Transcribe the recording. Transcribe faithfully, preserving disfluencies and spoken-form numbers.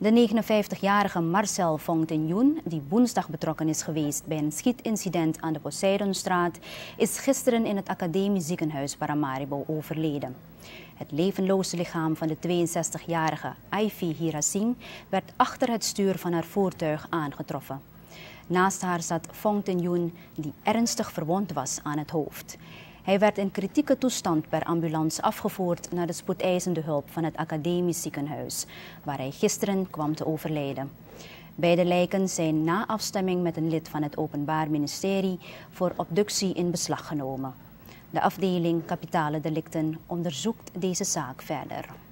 De negenenvijftigjarige Marcel Fontenoen, die woensdag betrokken is geweest bij een schietincident aan de Poseidonstraat, is gisteren in het Academisch Ziekenhuis Paramaribo overleden. Het levenloze lichaam van de tweeënzestigjarige Ivy Hirasing werd achter het stuur van haar voertuig aangetroffen. Naast haar zat Fontenoen, die ernstig verwond was aan het hoofd. Hij werd in kritieke toestand per ambulance afgevoerd naar de spoedeisende hulp van het Academisch Ziekenhuis, waar hij gisteren kwam te overlijden. Beide lijken zijn na afstemming met een lid van het Openbaar Ministerie voor obductie in beslag genomen. De afdeling Kapitale Delicten onderzoekt deze zaak verder.